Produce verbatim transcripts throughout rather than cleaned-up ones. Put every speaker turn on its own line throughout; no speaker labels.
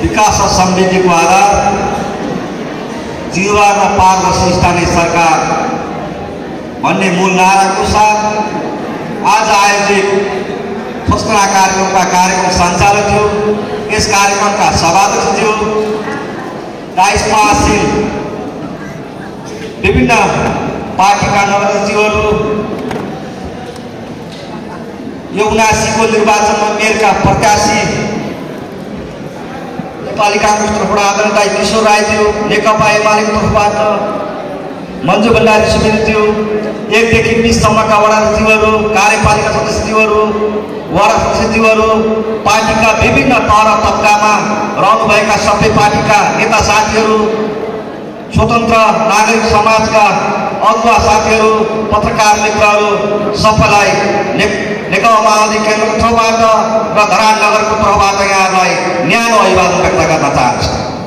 विकास र समृद्धिको आधार, जीवन र पारदर्शी स्थानीय सरकार भन्ने मूल नाराको साथ आज आयोजित घोषणा कार्यक्रमका कार्यक्रम सञ्चालक थियो। यस कार्यक्रमका सभाध्यक्ष थियो र यसमा आसीन विभिन्न पार्टीका नगरजीहरू, यो उनासीको निर्वाचनमा मेयरका प्रत्याशी नेपाली कांग्रेस तर्फबाट आदरणीय किशोर राय थियो, नेकपा एमालेको तर्फबाट मन्जु भण्डारी सुवेदी थियो, एकदेखि बिससम्मका वडा सचिवहरू, कार्यपालिका सदस्यज्यूहरू, वडा सदस्यज्यूहरू, पार्टीका विभिन्न तह र तबकामा रहनुभएका सबै पार्टीका नेता साथीहरू, स्वतन्त्र नागरिक समाजका अगुवा साथीहरू, पत्रकार मित्रहरू सबैलाई नेकपा माओवादी केन्द्रको तर्फबाट र धरान नगरको तर्फबाट यहाँलाई न्यानो अभिवादन व्यक्त गर्न चाहन्छु।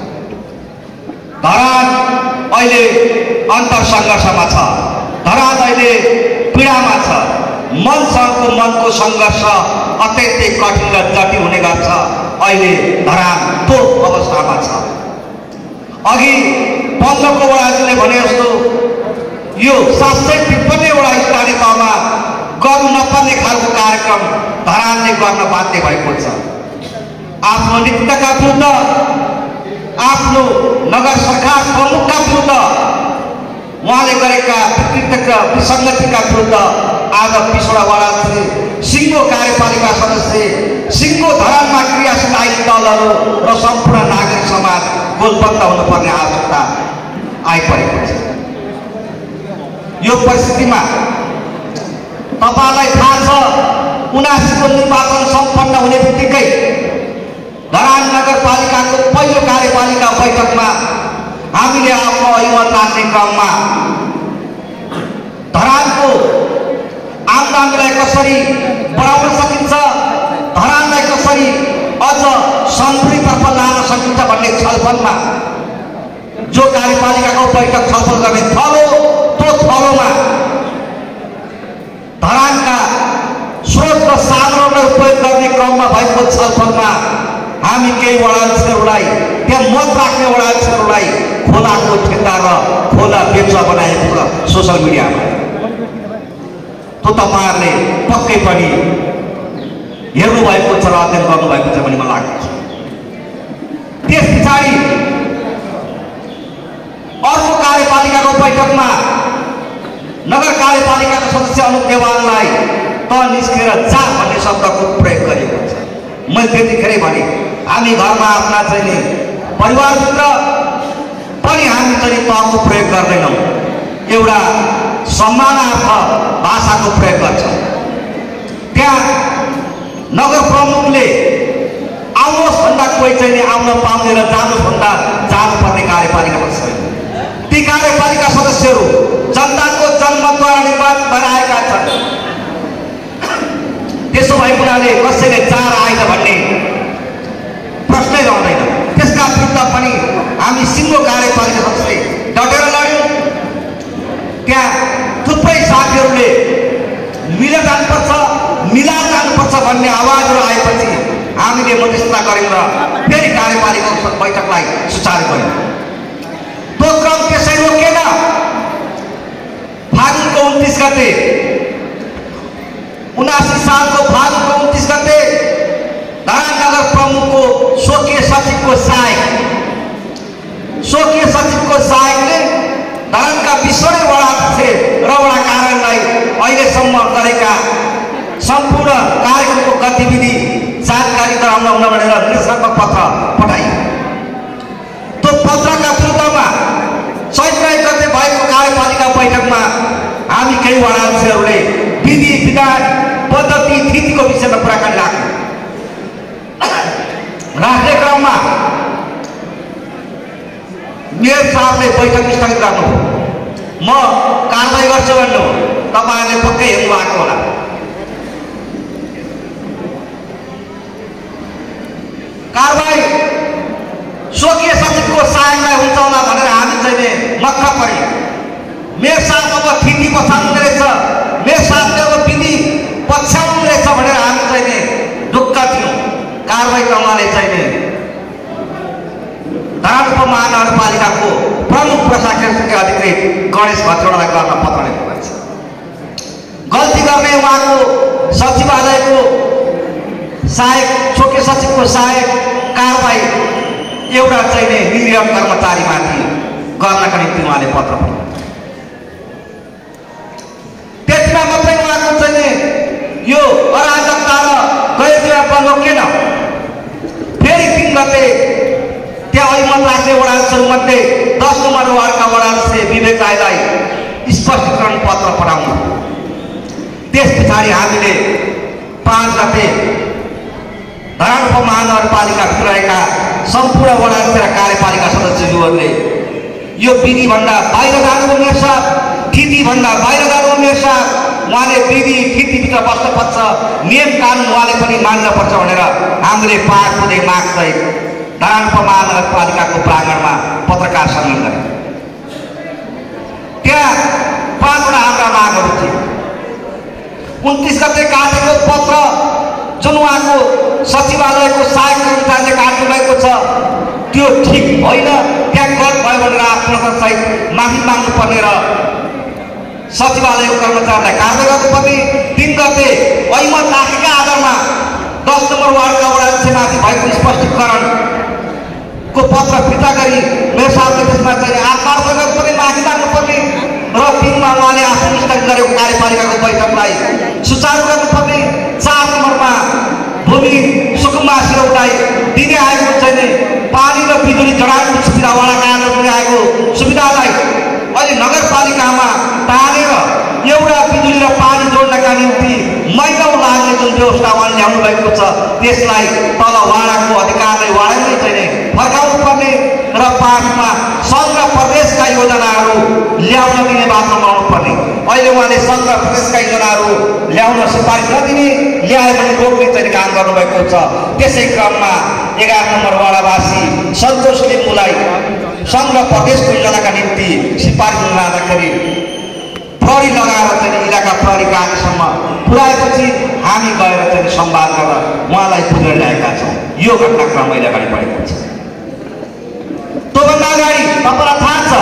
धरान अहिले अन्तरसङ्घर्षमा छ, धरान अहिले पीडामा छ, मनसँगको मनको सङ्घर्ष अत्यन्तै कठिन र जटिल हुने गर्छ। अहिले धरान त्यो अवस्थामा छ। अघि पन्ध्रको वडाजीले भने जस्तो यो सात सय त्रिपन्नवटा स्थानीय तहमा गर्नु नपर्ने खालको कार्यक्रम धरानले गर्न बाध्य भएको छ। आफ्नो नीतिका विरुद्ध, आफ्नो नगर सरकार प्रमुखका विरुद्ध, उहाँले गरेका विकृति र विसङ्गतिका विरुद्ध आज बिसवटा वडा सिङ्गो कार्यपालिका सदस्य, सिङ्गो धरानमा क्रियाशील आइने दलहरू र सम्पूर्ण नागरिक समाज गोलबद्ध हुनुपर्ने आवश्यकता आइपरेको छ। यो परिस्थितिमा तपाईलाई थाहा छ, उनासीको निर्वाचन सम्पन्न हुने बित्तिकै धरान नगरपालिकाको पहिलो कार्यपालिका बैठकमा हामीले आफ्नो अभिमत राख्ने क्रममा धरानको आमदामीलाई कसरी बढाउन सकिन्छ, धरानलाई कसरी अझ समृद्धितर्फ लान सकिन्छ भन्ने छलफलमा जो कार्यपालिकाको बैठक छलफल गर्ने थलो, त्यो थलोमा धरानका स्रोत र साधनहरूलाई उपयोग गर्ने क्रममा भएको छलफलमा हामी केही वडाध्यक्षहरूलाई, त्यहाँ मत राख्ने वडाध्यक्षहरूलाई खोलाको ठेक्का र खोला बेचुवा बनाएको छ सोसल मिडियामा। त्यो तपाईँहरूले पक्कै पनि हेर्नुभएको छ र अध्ययन गर्नुभएको छ भन्ने मलाई लाग्छ। त्यस पछाडि अर्को कार्यपालिकाको बैठकमा नगर कार्यपालिकाका सदस्य अनुप देवाललाई त निस्केर जा भन्ने शब्दको प्रयोग गरिएको छ। मैले त्यतिखेरै भने हामी घरमा आफ्ना चाहिँ परिवारभित्र पनि हामी चाहिँ तहको प्रयोग गर्दैनौँ, एउटा सम्मानार्थ भाषाको प्रयोग गर्छौँ। त्यहाँ नगर प्रमुखले आउनुहोस् भन्दा कोही चाहिँ आउन पाउने र जानुहोस् भन्दा जानुपर्ने कार्यपालिका पनि छैन। ती कार्यपालिका सदस्यहरू जनताको जनमतद्वारा निर्वाचित भएर आएका छन्। त्यसो भएको हुनाले कसैले चार आएन भन्ने प्रश्नै रहँदैन। त्यसका विरुद्ध पनि हामी सिङ्गो कार्यपालिका सदस्य डटेर लड्यौँ। त्यहाँ थुप्रै साथीहरूले मिलेर जानुपर्छ, मिलाएर जानुपर्छ भन्ने आवाजहरू आएपछि हामीले मध्यस्थता गऱ्यौँ र फेरि कार्यपालिकाको बैठकलाई सुचारू गऱ्यौँ। त्यो क्रम त्यसै रोकेन। फागुनको उन्तिस गते, उनासी सालको फागुनको उन्तिस गते धरान नगर प्रमुखको स्वकीय सचिवको सहायक स्वकीय सचिवको सहायकले धरानका बिसवटै वडा र वडा कार्यालयलाई अहिलेसम्म गरेका सम्पूर्ण कार्यक्रमको गतिविधि जानकारी गराउन हुन भनेर निष्कर्ष पत्र पठाइयो। त्यो पत्रका विरुद्धमा चैत्र एक गते भएको कार्यपालिका बैठकमा हामी केही वडाध्यक्षहरूले विधि, विधान, पद्धति, नीतिको विषयमा कुराकानी राख्यौँ। राख्ने क्रममा मेयर साहबले बैठक स्थगित गर्नु, म कारवाही गर्छु भन्नु, तपाईँहरूले पक्कै हेर्नु भएको होला। कारवाही स्वकीय सचिवको सहायकलाई हुन्छ होला भनेर हामी चाहिँ मक्ख पर्यौँ। मेयर साहब अब थिति पछाउनु रहेछ, मेयर साहबले अब विधि पछ्याउनु रहेछ भनेर हामी चाहिँ ढुक्क थियौँ। कारवाही क्रमले चाहिँ महानगरपालिकाको प्रमुख प्रशासकीय अधिकृत गणेश भट्टराईलाई गर्न पत्र लेख्नु भएको छ। गल्ती गर्ने उहाँको सचिवालयको सहायक मुख्य सचिवको सहायक कारबाही एउटा चाहिँ नि निरीह कर्मचारीमाथि गर्नका निम्ति उहाँले पत्र पठाउनु। त्यसमा मात्रै उहाँको चाहिँ नि यो अराजकता र गैरव्यवस्था रोकेन। फेरि तीन गते त्यहाँ अहिमत राख्ने वडाहरूमध्ये दस नम्बर वार्डका वडाहरूले विवेक राईलाई स्पष्टीकरण पत्र पठाउनु। त्यस पछाडि हामीले पाँच गते धरान उपमहानगरपालिकाभित्र रहेका सम्पूर्ण वडा र कार्यपालिका सदस्यहरूले यो विधिभन्दा बाहिर जानु मेयर साहब, थितिभन्दा बाहिर जानु मेयर साहब, उहाँले विधि थितिभित्र बस्नुपर्छ, नियम कानुन उहाँले पनि मान्नुपर्छ भनेर हामीले पाँच बजे मागसहित धरान उपमहानगरपालिकाको प्राङ्गणमा पत्रकार सम्मेलन गरे। त्यहाँ पाँचवटा हाम्रा मागहरू थिए। उन्तिस गते काटेको पत्र जुन उहाँको सचिवालयको सहायक कर्मचारीले काट्नु भएको छ त्यो ठिक होइन, त्यहाँ गलत भयो भनेर आफ्नो सहित माफी माग्नुपर्ने र सचिवालयको कर्मचारीलाई कारवाही गर्नुपर्ने। तीन गते अहिमत राखेका आधारमा दस नम्बर वार्डका वडाध्यक्षमाथि भएको स्पष्टीकरणको पत्र फिर्ता गरी मेयर साहबले त्यसमा चाहिँ आत्महत्या गर्नुपर्ने, माफी माग्नुपर्ने र तिनमा उहाँले आफू स्थगित गरेको कार्यपालिकाको बैठकलाई सुचारू गर्नुपर्ने। चार नम्बरमा भूमि सुकुम्बा सिरौलाई दिँदै आएको चाहिँ पानी र बिजुली जडानको सुविधा वडाका आधारमा आएको सुविधालाई अहिले नगरपालिकामा टालेर एउटा बिजुली र पानी जोड्नका निम्ति महिनौ लाग्ने जुन व्यवस्था उहाँले ल्याउनु भएको छ त्यसलाई तल वडाको अधिकारले वडाले चाहिँ फर्काउनु पर्ने र पाँचमा सङ्घ र प्रदेशका योजनाहरू ल्याउन दिने बाटो बनाउनु पर्ने। अहिले उहाँले सङ्घ र प्रदेशका योजनाहरू ल्याउन सिफारिस नदिने, ल्याए भने रोक्ने चाहिँ काम गर्नुभएको छ। त्यसै क्रममा एघार नम्बर वडावासी सन्तोष लिम्बूलाई सङ्घ र प्रदेशको योजनाका निम्ति सिफारिस लाँदाखेरि प्रहरी लगाएर चाहिँ इलाका प्रहरी कार्यालयसम्म पुर्याएपछि हामी गएर चाहिँ सम्वाद गरेर उहाँलाई पुगेर ल्याएका छौँ। यो घटनाक्रम अहिले अगाडि बढेको छ। त्योभन्दा अगाडि तपाईँलाई थाहा छ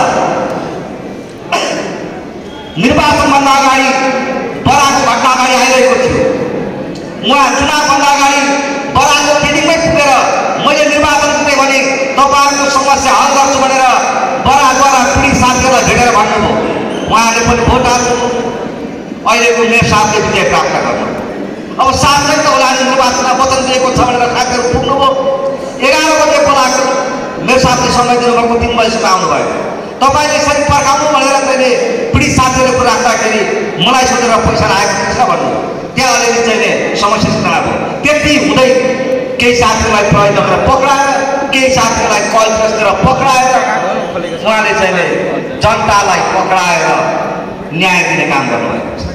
निर्वाचनभन्दा अगाडि बराको घटना अगाडि आइरहेको थियो। उहाँ चुनावभन्दा अगाडि बराको मिटिङमै पुगेर मैले निर्वाचन जितेँ भने तपाईँहरूको समस्या हल गर्छु भनेर बराद्वारा पीडित साथीहरूलाई भेटेर भन्नुभयो। उहाँले पनि भोट हाल्नु, अहिलेको मेयर साहबले विजय प्राप्त गर्नु। अब साथै त होला निर्वाचनमा वचन दिएको छ भनेर साथीहरू पुग्नुभयो। एघार बजे बोलाएको मेयर साहबले समय दिनुभएको तिन बजीसम्म आउनुभयो। तपाईँले यसरी पर्खाउनु भनेर चाहिँ पीडित साथीहरूको राख्दाखेरि मलाई सोधेर पैसा आएको छ भन्नु। त्यहाँ अलिअलि चाहिँ समस्या सूचना भयो। त्यति हुँदै केही साथीहरूलाई प्रयोग गरेर पक्राएर, केही साथीहरूलाई कल गरेर पक्राएर उहाँले चाहिँ जनतालाई पक्राएर न्याय दिने काम गर्नुभएको छ।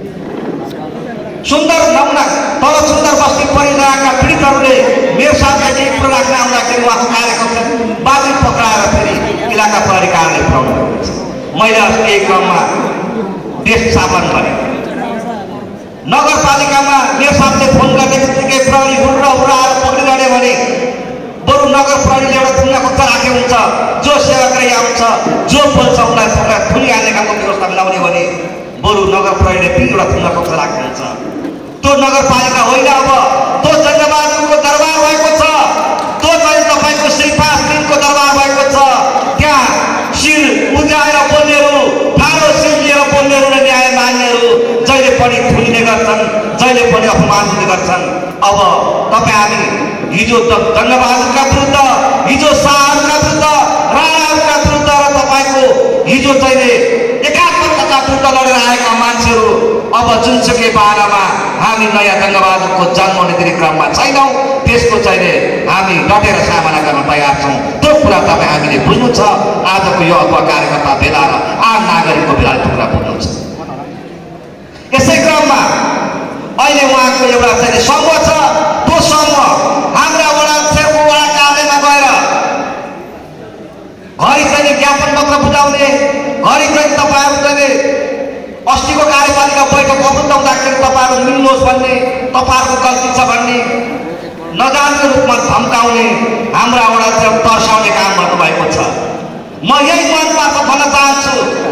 सुन्दर नमुना तल सुन्दर बस्ती परिरहेका पीडितहरूले मेयर साहबलाई केही कुरो राख्न आउँदाखेरि उहाँको कार्यकर्ता बाजी पक्राएर फेरि इलाका प्रहरी कार्यालय पुऱ्याउनु भएको छ। मैले अस्ति एक क्रममा देश स्थापन गरेँ। नगरपालिकामा मेयर साहबले फोन गर्ने बित्तिकै प्रहरी हुर्र हुर्राएर पक्रिरहने भने बरु नगर प्रहरीले एउटा थुङ्गा कक्षा राखेको हुन्छ। जो सेवाग्राही आउँछ, जो बोल्छ उसलाई थुङ्गा थुनिहाल्ने खालको व्यवस्था मिलाउने भने बरु नगर प्रहरीले तिनवटा थुङ्गा कक्षा राखेको हुन्छ। त्यो नगरपालिका होइन, अब त्यो जङ्गबहादुरको दरबार भएको छ। त्यो चाहिँ तपाईँको श्रीपास दिनको दरबार भएको छ। त्यहाँ शिर उद्याएर बोल्नेहरू, ठाडो शिर लिएर बोल्नेहरू र न्याय मान्नेहरू जहिले पनि थुनिने गर्छन्, जहिले पनि अपमान हुने गर्छन्। अब तपाईँ हामी हिजो जङ्गबहादुरका विरुद्ध, हिजो शाहहरूका विरुद्ध, राणाहरूका विरुद्ध र तपाईँको हिजो चाहिँ एकात्मकताका विरुद्ध लडेर आएका मान्छेहरू अब जुनसुकै बाह्रमा हामी नयाँ जङ्गबहादुरको जन्म हुने दिने क्रममा छैनौँ। त्यसको चाहिँ हामी डटेर सामना गर्न तयार छौँ। त्यो कुरा तपाईँ हामीले बुझ्नु छ। आजको यो अल्प कार्यकर्ता भेला र आम नागरिकको भेलाले त्यो कुरा बुझ्नु छ। यसै क्रममा अहिले उहाँको एउटा चाहिँ समूह छ। त्यो समूह हाम्रा वडा अध्यक्षको वडा कार्यालयमा गएर घरि चाहिँ ज्ञापन पत्र बुझाउने, घरि चाहिँ तपाईँहरू चाहिँ अस्तिको कार्यपालिका बैठक अवरुद्ध हुँदाखेरि तपाईँहरू मिल्नुहोस् भन्ने, तपाईँहरूको गल्ती छ भन्ने, नजान्ने रूपमा धम्काउने, हाम्रा वडा अध्यक्ष तर्साउने काम गर्नु भएको छ। म यही मनबाट भन्न चाहन्छु,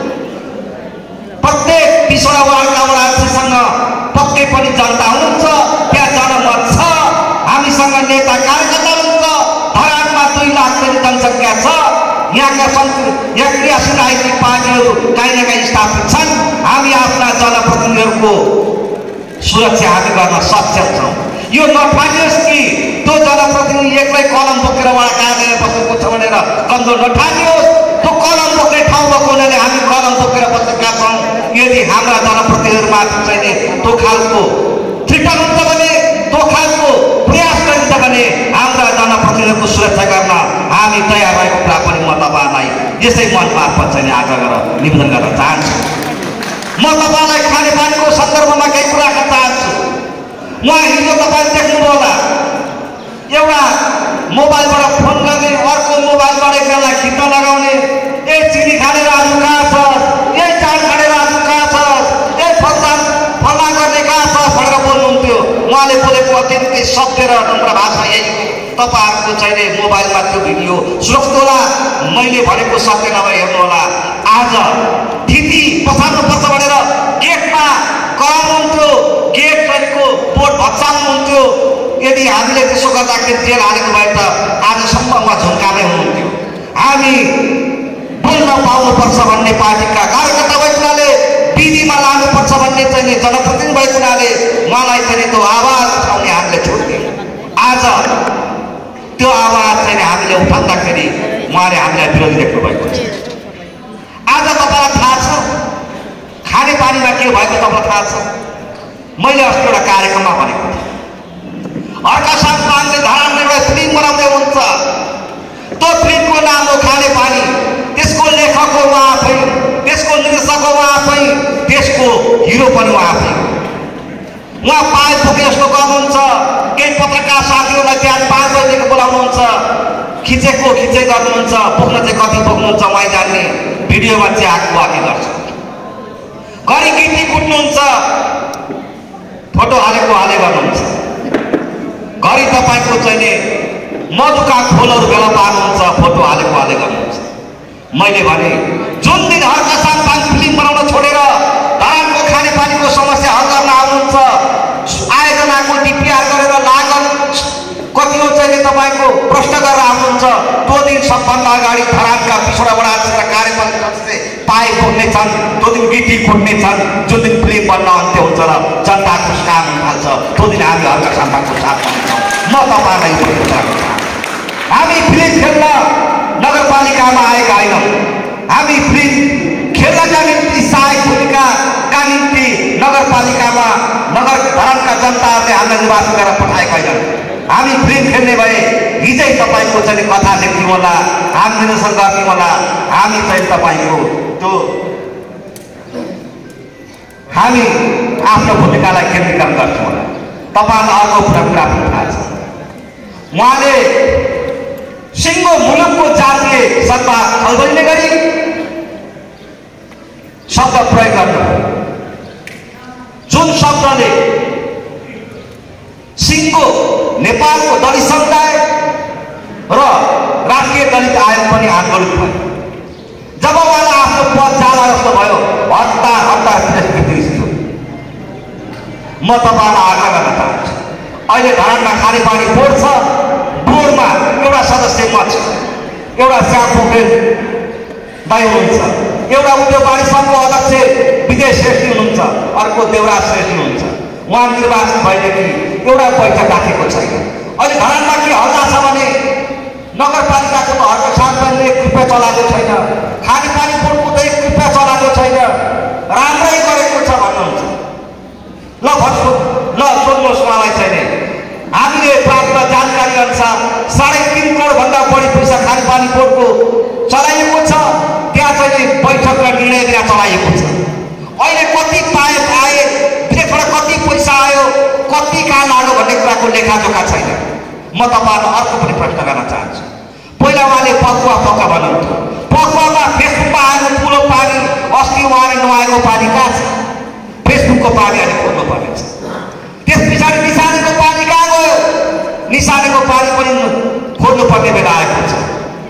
प्रत्येक बिसवटा वार्डका वडाध्यक्षसँग पक्कै पनि जनता हुनुहुन्छ, त्यहाँ जनमत छ, हामीसँग नेता कार्यकर्ता हुनुहुन्छ। धरानमा दुई लाख जति जनसङ्ख्या छ। यहाँका यहाँ क्रियाशील राजनीतिक पार्टीहरू काहीँ न काहीँ स्थापित छन्। हामी आफ्ना जनप्रतिनिधिहरूको सुरक्षा हामी गर्न सक्षम छौँ। यो नठानियोस् कि त्यो जनप्रतिनिधि एक्लै कलम बोकेर वडा कार्यालय बसेको छ भनेर गन्धो नठानियोस्। त्यो कलम बोक्ने ठाउँ भएको हुनाले हामी कलम बोकेर बसेका छौँ। यदि हाम्रा जनप्रतिनिधिहरूमाथि चाहिँ त्यो खालको ट्रिटल हुन्छ भने, त्यो खालको प्रयास गरिन्छ भने हाम्रा जनप्रतिनिधिहरूको सुरक्षा गर्न हामी तयार रहेको कुरा पनि म तपाईँलाई यसै मन मार्फत चाहिँ आज गरेर निवेदन गर्न चाहन्छु। म तपाईँलाई खानेपानीको सन्दर्भमा केही कुरा गर्न चाहन्छु। उहाँ हिजो तपाईँले देख्नुभयो होला, एउटा मोबाइलबाट फोन गर्ने, अर्को मोबाइलबाट एकजनालाई खिच्न लगाउने, ए चिनी खानेर आज कहाँ छ, ए चाड खानेर आज कहाँ छ, ए फल्ला फल्ला गर्ने कहाँ छ भनेर बोल्नुहुन्थ्यो। उहाँले बोलेको अत्यन्तै सत्य र नम्र भाषा यही हो। तपाईँहरूको चाहिँ मोबाइलमा त्यो भिडियो सुरक्षित होला। मैले भनेको सत्य नभए हेर्नु होला। आज थिति पछाड्नुपर्छ भनेर गेटमा कराउनुहुन्थ्यो, गेट गरेको बोर्ड भत्साउनुहुन्थ्यो। यदि हामीले त्यसो गर्दाखेरि जेल हालेको भए त आजसम्म उहाँ झुम्कामै हुनुहुन्थ्यो। हामी बोल्न पाउनुपर्छ भन्ने पार्टीका कार्यकर्ता भएको हुनाले, विधिमा लानुपर्छ भन्ने चाहिँ जनप्रतिनिधि भएको हुनाले उहाँलाई चाहिँ त्यो आवाज उठाउने हामीले छोड्यौँ। आज त्यो आवाज चाहिँ हामीले उठाउँदाखेरि उहाँले हामीलाई विरोधी देख्नु भएको छ। आज तपाईँलाई थाहा छ खानेपानीमा के भएको? तपाईँलाई थाहा छ? मैले अस्ति एउटा कार्यक्रममा भनेको थिएँ, अर्का साथीले धरानमा एउटा फिल्म बनाउँदै हुन्छ। त्यो फिल्मको नाम हो खानेपानी। त्यसको लेखक हो उहाँ आफै, त्यसको निर्देशक हो उहाँ आफै, त्यसको हिरो पनि उहाँ आफै। उहाँ पाइप बोके जस्तो गर्नुहुन्छ। केही पत्रकार साथीहरूलाई बिहान पाँच बजीदेखि बोलाउनुहुन्छ, खिचेको खिचे गर्नुहुन्छ, बोक्न चाहिँ कति बोक्नुहुन्छ उहाँ जान्ने। भिडियोमा चाहिँ आगो आगे गर्छ, घरि गिटी कुट्नुहुन्छ, फोटो हालेको हाले गर्नुहुन्छ, घरि तपाईँको चाहिँ मधुका खोलहरू बेला पार्नुहुन्छ, फोटो हालेको हाले गर्नुहुन्छ। मैले भने जुन दिन हर्का सामपाङ फिल्म बनाउन छोडेर धरानको खानेपानीको समस्या हल गर्न आउनुहुन्छ, आयोजनाको डिपिआर गरेर लागत कति हो चाहिँ तपाईँको प्रश्न गरेर आउनुहुन्छ, त्यो दिन सबभन्दा अगाडि धरानका बिसवटा वडाध्यक्ष र कार्यपालिकाले पाइप बोक्ने छन्, त्यो दिन गिटी फुट्ने छन्। जुन दिन फिल्म बन्न अन्त्य हुन्छ र जनताको काम हुन थाल्छ, त्यो दिन हामी हर्का सामपाङको साथ हुन्छौँ। म तपाईँलाई भन्न चाहन्छु, हामी फिल्म खेल्न नगरपालिकामा आएका होइनौँ। हामी फिल्म खेल्नका निम्ति सहायक भूमिकाका निम्ति नगरपालिकामा नगर धरानका जनताहरूले हामीलाई निर्वाचन गरेर पठाएका होइनन्। हामी फिल्म खेल्ने भए हिजै तपाईँको चाहिँ कथा लेख्थ्यौँ होला, हामी निर्देशन गर्थ्यौँ होला, हामी चाहिँ तपाईँको त्यो हामी आफ्नो भूमिकालाई केन्द्रीकरण गर्थ्यौँ होला। तपाईँहरूलाई अर्को कुरा कुरा पनि थाहा छ, उहाँले सिङ्गो मुलुकको जातीय सत्ता खल्बलिने गरी शब्द प्रयोग गर्नु, जुन शब्दले सिङ्गो नेपालको दलित समुदाय र राष्ट्रिय दलित आयोग पनि आन्दोलित भयो। जब उहाँलाई आफ्नो पद जाला जस्तो भयो, हतार हतार थियो। म तपाईँलाई आग्रह गर्न चाहन्छु, अहिले धरानमा खानेपानी बोर्ड छ, बोर्डमा एउटा सदस्य म छु, एउटा श्याम पोखरेल दाइ हुनुहुन्छ, एउटा उद्योगवादी सङ्घको अध्यक्ष विजय श्रेष्ठी हुनुहुन्छ, अर्को देवराज श्रेष्ठी हुनुहुन्छ। उहाँ निर्वाचित भएदेखि एउटा बैठक राखेको छैन। अहिले धरानमा के हल्ला छ भने नगरपालिकाको त हर्का सामपाङले एक रुपियाँ चलाएको छैन, खानेपानी बोर्डको त एक रुपियाँ चलाएको छैन, राम्रै गरेको छ भन्नुहुन्छ। ल भन्छु, ल सोध्नुहोस् उहाँलाई छैन। हामीले प्राप्त जानकारी अनुसार साढे तिन करोडभन्दा बढी पैसा खानेपानी बोर्डको चलाइएको छ। त्यहाँ चाहिँ बैठक र निर्णय लिएर चलाइएको छ। अहिले कति पाइप आए, विदेशबाट कति पैसा आयो, कति कहाँ लाग्यो भन्ने कुराको लेखाजोखा छैन। म तपाईँलाई अर्को पनि प्रश्न गर्न चाहन्छु। पहिला उहाँले पकुवा पक्का भन्नुहुन्थ्यो, पकुवामा फेसबुकमा आएको ठुलो पानी, अस्ति उहाँले नुहाएको पानी कहाँ छ? फेसबुकको पानी अहिले खोज्नु पर्ने छ। त्यस पछाडि निसानेको पानी कहाँ गयो? निसानेको पानी पनि खोज्नु पर्ने बेला आएको छ।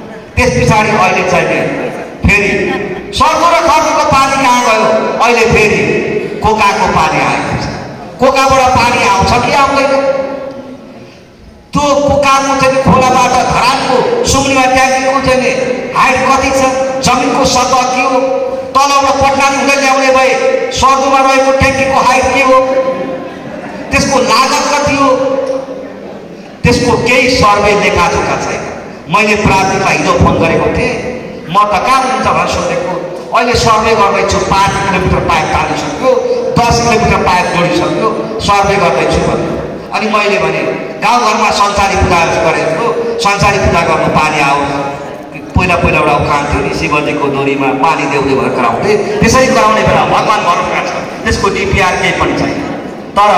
त्यस पछाडि अहिले चाहिँ फेरि सर्को र खर्को पानी कहाँ गयो? अहिले फेरि कोकाको पानी आएको छ। कोकाबाट पानी आउँछ कि आउँदैन? त्यो कोकाको चाहिँ खोलाबाट धरानको सुम्निमा ट्याङ्कीको चाहिँ हाइट कति छ? जमिनको सतह के हो? तलबाट पटनाले हुँदै ल्याउने भए सर्दोमा रहेको ट्याङ्कीको हाइट के हो? त्यसको लागत कति हो? त्यसको केही सर्वे लेखाजोखा छैन। मैले प्राविधिकलाई हिजो फोन गरेको थिएँ, म त कहाँ हुन्छ भनेर सोधेको। अहिले सर्वे गर्दैछु, पाँच किलोमिटर पाइप तानिसक्यो, दस किलोमिटर पाइप जोडिसक्यो, सर्वे गर्दैछु भने। अनि मैले भने गाउँघरमा संसारी पूजा गरेको, संसारी पूजा गर्नु पानी आओस्। पहिला पहिला एउटा उखान थियो नि, शिवजीको डोरीमा पानी देउले भनेर कराउँथे। त्यसरी कराउने बेला भगवान् भरोसा छ, त्यसको डिपिआर केही पनि छैन। तर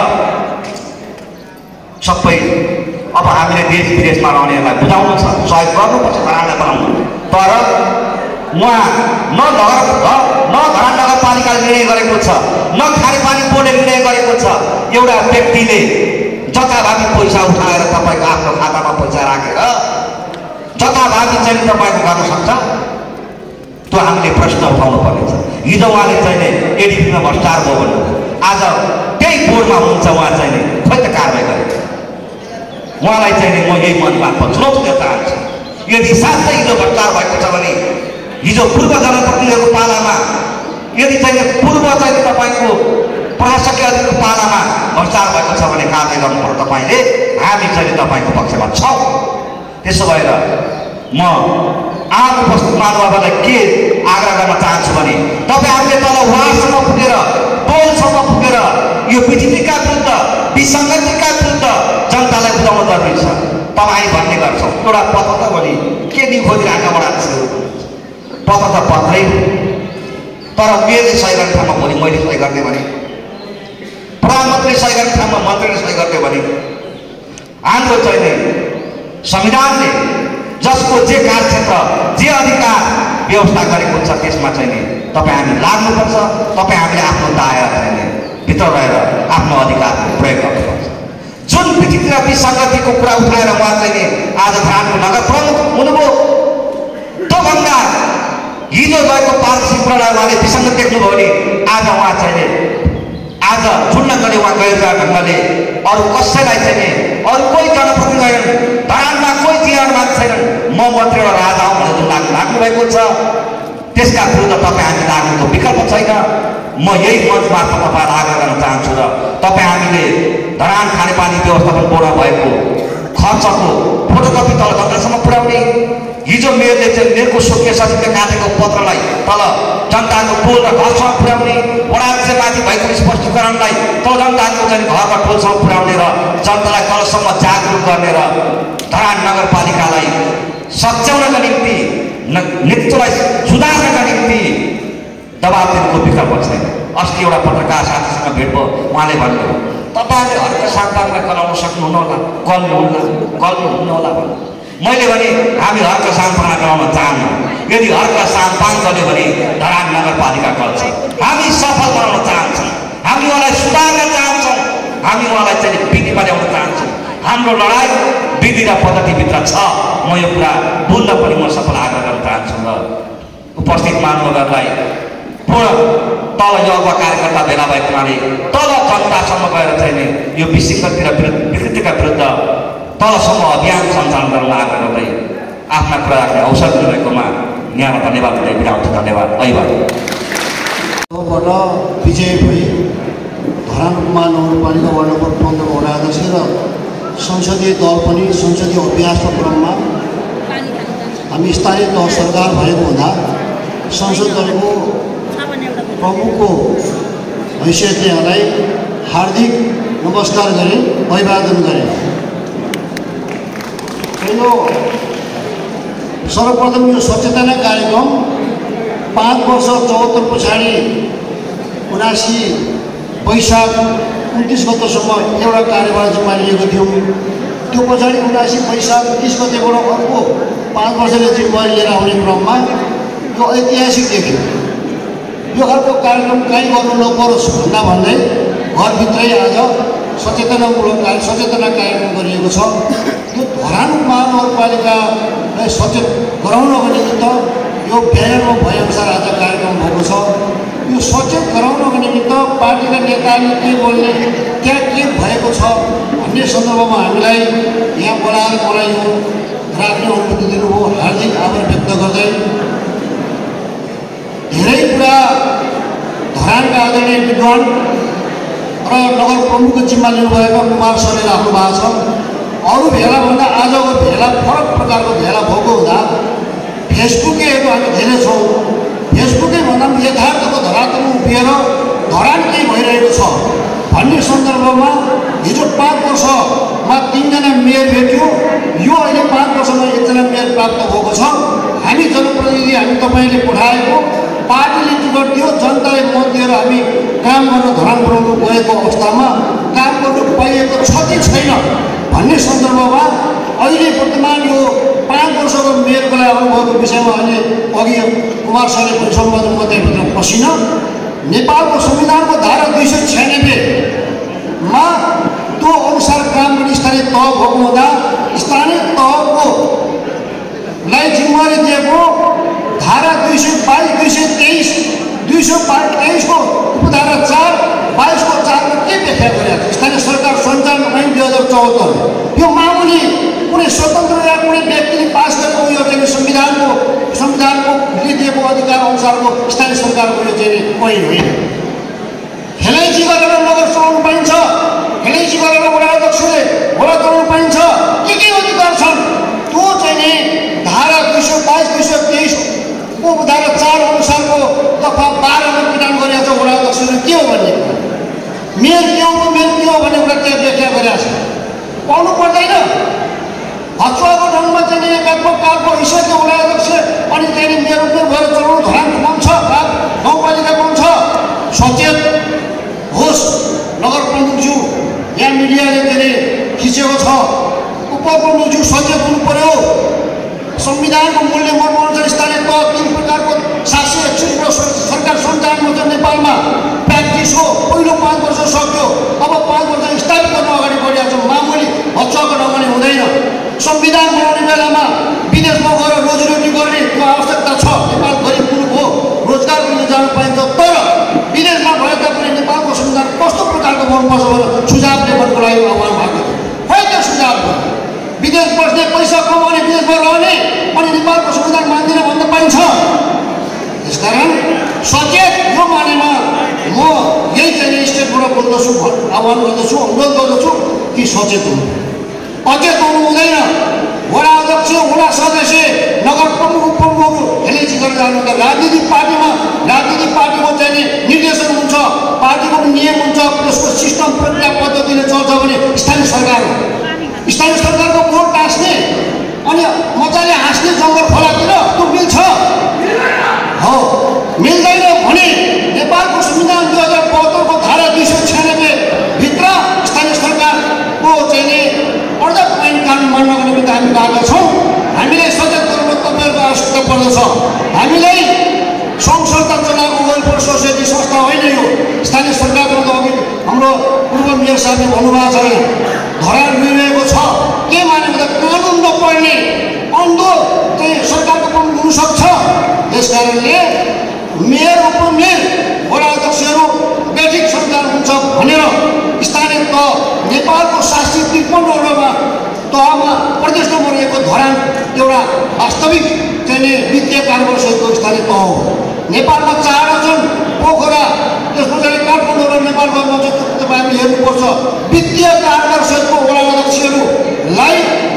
सबै अब हामीले देश विदेशमा रहनेहरूलाई बुझाउनु छ, सहयोग गर्नुपर्छ धरानलाई बनाउनु। तर उहाँ न नगर न धरान नगरपालिकाले निर्णय गरेको छ, न खानेपानी बोर्डले निर्णय गरेको छ। एउटा व्यक्तिले जताभावी पैसा उठाएर तपाईँको आफ्नो खातामा पैसा राखेर जताभावी चाहिँ तपाईँको गर्न सक्छ? त्यो हामीले प्रश्न उठाउनु पर्नेछ। हिजो उहाँले चाहिँ एडिपीमा भ्रष्टाचार भयो भन्नु, आज त्यही बोर्डमा हुन्छ उहाँ चाहिँ खोइ त कारवाही गरेको। उहाँलाई चाहिँ म यही मनबाट चुनौती दिन चाहन्छु। यदि साँच्चै हिजो भ्रष्टाचार भएको छ भने, हिजो पूर्व जनप्रतिनिधिहरूको पालामा यदि चाहिँ पूर्व चाहिँ तपाईँको प्रशासकीय अधिकारीको पालामा भ्रष्टाचार भएको छ भने कारवाही गर्नुपर्छ तपाईँले। हामी चाहिँ तपाईँको पक्षमा छौँ। त्यसो भएर म आम उपस्थित महानुभावलाई के आग्रह गर्न चाहन्छु भने, तपाईँहरूले तल वार्डसम्म पुगेर, टोलसम्म पुगेर यो विकृतिका विरुद्ध, विसङ्गतिका विरुद्ध जनतालाई बुझाउनु जरुरी छ। तपाईँ भन्ने गर्छौँ एउटा पत्र त भने के नि खोजिरहेका बढाएको पत्र त पत्रै, तर मेले सही गर्ने ठाउँमा भोलि मैले सही गर्ने भने, प्रधानमन्त्री सही गर्ने ठाउँमा मन्त्रीले सही गर्ने भने, हाम्रो चाहिँ संविधानले जसको जे कार्यक्षेत्र, जे अधिकार व्यवस्था गरेको छ त्यसमा चाहिँ नि तपाईँ हामी लाग्नुपर्छ। तपाईँ हामीले आफ्नो दायरा चाहिँ भित्र रहेर आफ्नो अधिकारको प्रयोग गर्नुपर्छ। जुन विचित्र विसङ्गतिको कुरा उठाएर उहाँ चाहिँ आज धरानको नगर प्रमुख हुनुभयो, त्योभन्दा हिजो गएको पारदर्शी प्रणाली उहाँले विसङ्गत देख्नुभयो भने आज उहाँ चाहिँ आज झुन्न गरे उहाँ गएका ढङ्गले अरू कसैलाई चाहिँ अरू कोही जनप्रतिनिधि धरानमा कोही जियान मान्छेनन्, म मन्त्री र राजा हुँ भनेर जुन लाग्नु लाग्नु भएको छ, त्यसका विरुद्ध तपाईँ हामी लाग्नुको विकल्प छैन। म यही मञ्च मार्फत तपाईँलाई आग्रह गर्न चाहन्छु र तपाईँ हामीले धरान खानेपानी व्यवस्थापन बोर्डमा भएको खर्चको फोटोकपी तल जनतासम्म पुर्याउने, हिजो मेयरले चाहिँ मेयरको स्वकीय सचिवले काटेको पत्रलाई तल जनताको टोल र घरसम्म पुर्याउने, वडाध्यक्षमाथि भएको स्पष्टीकरणलाई तल जनताको चाहिँ घर र टोलसम्म पुर्याउने र जनतालाई तलसम्म जागरुक गर्ने र धरान नगरपालिकालाई सच्याउनका निम्ति, नेतृत्वलाई सुधार्नका निम्ति दबाब दिनुको विकल्प छैन। अस्ति एउटा पत्रकार साथीसँग भेट भयो, उहाँले भन्नुभयो तपाईँले हर्क सान्तानलाई गराउन सक्नुहुन्न होला, गर्नुहुन्न गर्नुहुन्न होला भन्नु। मैले भने हामी हर्क सान्ताना गराउन चाहन्नौँ। यदि हर्क सान्तान गर्यो भने धरान नगरपालिका गर्छ। हामी सफल बनाउन चाहन्छौँ, हामी उहाँलाई सुधार्न चाहन्छौँ, हामी उहाँलाई चाहिँ विधिमा ल्याउन चाहन्छौँ। हाम्रो लडाइँ विधि र पद्धतिभित्र छ। म यो कुरा भुल्न पनि म सफल आग्रह गर्न चाहन्छु र उपस्थित महानुभावहरूलाई पूर्ण तल यो अगुवा कार्यकर्ता भेला भएको हुनाले तल जनतासम्म गएर चाहिँ यो विसङ्गति र विकृतिका विरुद्ध तलसम्म अभियान सञ्चालन गर्न आग्रह गर्दै आफ्ना कुरा राख्ने अवसर दिनुभएकोमा यहाँलाई धन्यवाद दिँदै बिदा हुन्छु। धन्यवाद। अहिले
विजय भई धरान महानगरपालिका वार्ड नम्बर पन्ध्रको वडा अध्यक्ष र संसदीय दल पनि संसदीय अभ्यासको क्रममा हामी स्थानीय तह सरकार भएको हुँदा संसद दलको प्रमुखको हैसियतले यहाँलाई हार्दिक नमस्कार गरे, अभिवादन गरे। यो सर्वप्रथम यो सचेतना कार्यक्रम पाँच वर्ष चौहत्तर पछाडि उनासी वैशाख उन्तिस गतेसम्म एउटा कार्यभार जिम्मा लिएको थियौँ। त्यो पछाडि उनासी वैशाख तिस गतेबाट अर्को पाँच वर्षले जिम्मा लिएर आउने क्रममा यो ऐतिहासिक देख्यो। यो खालको कार्यक्रम कहीँ गर्नु नपरोस् भन्दा भन्दै घरभित्रै आज सचेतनामूलक कार्य सचेतना कार्यक्रम गरिएको छ। यो धरान महानगरपालिकालाई सचेत गराउनको निमित्त यो ब्यानरमा भएअनुसार आज कार्यक्रम भएको छ। यो सचेत गराउनको निमित्त पार्टीका नेताले के बोल्ने, त्यहाँ के भएको छ भन्ने सन्दर्भमा हामीलाई यहाँ बोलाएर मलाई यो राख्ने अनुमति दिनुभयो, हार्दिक आभार व्यक्त गर्दै धेरै कुरा धरानका आदरणीय विद्वान र नगर प्रमुखको जिम्मा लिनुभएका कुमार सरले राख्नु भएको छ। अरू भेलाभन्दा आजको भेला फरक प्रकारको भेला भएको हुँदा फेसबुकैहरू हामी धेरै छौँ। फेसबुकै भन्दा पनि यथार्थको धरातलमा उभिएर धरान के भइरहेको छ भन्ने सन्दर्भमा हिजो पाँच वर्षमा तिनजना मेयर भेट्यो, यो अहिले पाँच वर्षमा एकजना मेयर प्राप्त भएको छ। हामी जनप्रतिनिधि हामी तपाईँले पठाएको पार्टीले टिकट दियो, जनताले मत दिएर हामी काम गर्न धरान बनाउनु गएको अवस्थामा काम गर्नु पाइएको छ कि छैन भन्ने सन्दर्भमा अहिले वर्तमान यो पाँच वर्षको मेयरको लागि अनुभवको विषयमा अहिले अघि कुमार सरले भनिसक्नुभयो, म त्यहाँभित्र पसिन नेपालको संविधानको धारा दुई सय छ्यानब्बेमा त्यो अनुसार काम गर्ने स्थानीय तह भएको हुँदा स्थानीय तहको लाई जिम्मेवारी दिएको धारा दुई सय बाइस दुई सय तेइस दुई सय बाइस तेइसको उपधारा चार बाइसको चारमा के व्याख्या गरेको छ? स्थानीय सरकार सञ्चालन ऐन दुई हजार चौहत्तर यो मामुली कुनै स्वतन्त्र या कुनै व्यक्तिले पास गरेको यो चाहिँ संविधानको संविधानको दिएको अधिकार अनुसारको स्थानीय सरकारको यो चाहिँ ऐन होइन। खेलैँची गरेर नगर चलाउनु पाइन्छ, खेलैँची गरेर वडा अध्यक्षले वडा चलाउनु पाइन्छ, के के अधिकार छन् त्यो चाहिँ नि धारा दुई सय बाइस दुई सय तेइस उपधारा चार अनुसारको दफा बाह्रमा विधान गरेको छ। वडा अध्यक्षले के हो भन्ने मेयर के हो मेयर के हो भन्ने कुरा त्यहाँ व्याख्या गरेको छ, पाउनु पर्दैन। हचुवाको ढङ्गमा चाहिँ एकात्मक कालको हिसाबले वडा अध्यक्ष अनि त्यहाँनिर मेयर मेयर भएर चलाउनु धरान कम छ, गाउँपालिका कम छ। सचेत होस् नगर प्रमुखज्यू, यहाँ मिडियाले त्यसले खिचेको छ, उपप्रमुखज्यू सचेत हुनु पर्यो। संविधानको मूल्य मर्मअनुसार स्थानीय तह तीन प्रकारको शासकीय एकछिनको सरकार सञ्चालन हुन्छ नेपालमा, प्र्याक्टिस हो। पहिलो पाँच वर्ष सक्यो, अब पाँच वर्ष स्थापित गर्न अगाडि बढिरहेको छ। मामुली हच्चाको ढङ्गले हुँदैन। संविधान बनाउने बेलामा विदेशमा गएर रोजीरोटी गर्ने त्यो आवश्यकता छ। नेपाल गरिब मुलुक हो, रोजगार गर्न जान पाइन्छ, तर विदेशमा भए तापनि नेपालको संविधान कस्तो प्रकारको गर्नुपर्छ भनेर सुझाव लेखनको लागि आह्वान भएको थियो। खै त्यो सुझाव विदेश बस्ने पैसा कमाउने विदेशमा रहने अनि नेपालको संविधान मान्दिन भन्न पाइन्छ। त्यसकारण सचेत यो मानेमा म यही चाहिँ स्टेटबाट बोल्दछु, आह्वान गर्दछु, अनुरोध गर्दछु कि सचेत हुनु। अचेत हुनु हुँदैन। वडा अध्यक्ष, वडा सदस्य, नगर प्रमुख, उपप्रमुखहरू खेलैँची गरेर जानुहुन्छ। राजनीतिक पार्टीमा राजनीतिक पार्टीको चाहिँ निर्देशन हुन्छ, पार्टीको नियम हुन्छ, त्यसको सिस्टम प्रक्रिया पद्धतिले चल्छ भने स्थानीय सरकार हो। स्थानीय सरकारको भोट टाँस्ने अनि मजाले हाँस्ने जङ्गल खोलातिर त्यो मिल्छ हो, मिल्दैन भने नेपालको संविधान दुई हजार बहत्तरको धारा दुई सय छ्यानब्बे भित्र स्थानीय सरकारको चाहिँ नि पर्याप्त ऐन कानुन मान्नको निमित्त हामी गएका छौँ। हामीलाई सचेत गर्न तपाईँहरूको आवश्यकता पर्दछ। हामीलाई सङ्घ सरकार चलाएको वेलफेयर सोसाइटी संस्था होइन यो। स्थानीय सरकारको अघि हाम्रो पूर्व मेयर साहबले भन्नुभएको छ, धरान गइरहेको छ। के माने भन्दा कानुन नपढ्ने अन्धो चाहिँ सरकारको प्रमुख हुनसक्छ। त्यस कारणले मेयर, उपमेयर, वडा अध्यक्षहरू बैठक सरकार हुन्छ भनेर स्थानीय तह नेपालको शासित त्रिपन्नवटामा तहमा प्रदेश नम्बर एकको धरान एउटा वास्तविक चाहिँ वित्तीय कारोबारसहितको स्थानीय तह हो। नेपालमा चार छन् पोखरा, त्यस पछाडि काठमाडौँ र नेपाल गर्नु चाहिँ तपाईँ हामीले हेर्नुपर्छ। वित्तीय कारोबारसहितको वडा अध्यक्षहरूलाई